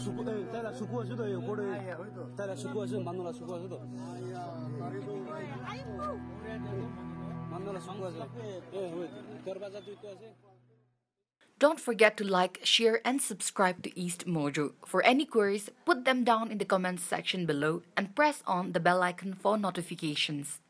Don't forget to like, share and subscribe to East Mojo. For any queries, put them down in the comments section below and press on the bell icon for notifications.